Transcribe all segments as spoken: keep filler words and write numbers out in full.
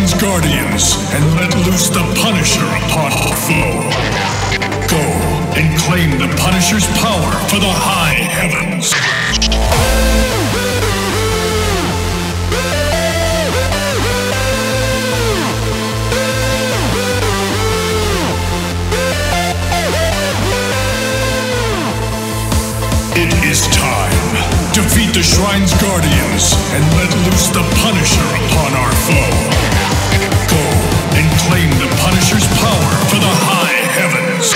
Shrine's guardians and let loose the Punisher upon our foe. Go and claim the Punisher's power for the high heavens. It is time. Defeat the Shrine's guardians and let loose the Punisher upon our foe. Go and claim the Punisher's power for the high heavens.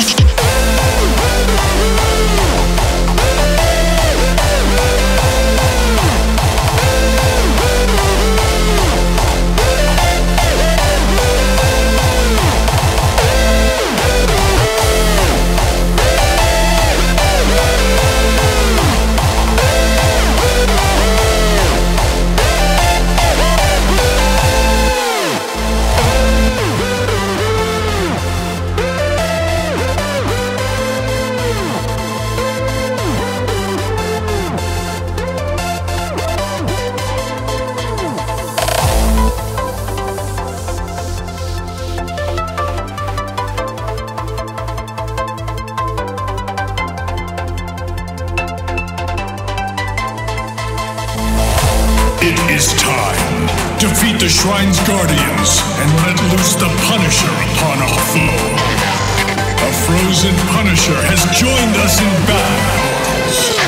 It is time. Defeat the Shrine's guardians and let loose the Punisher upon our foe. A frozen Punisher has joined us in battle.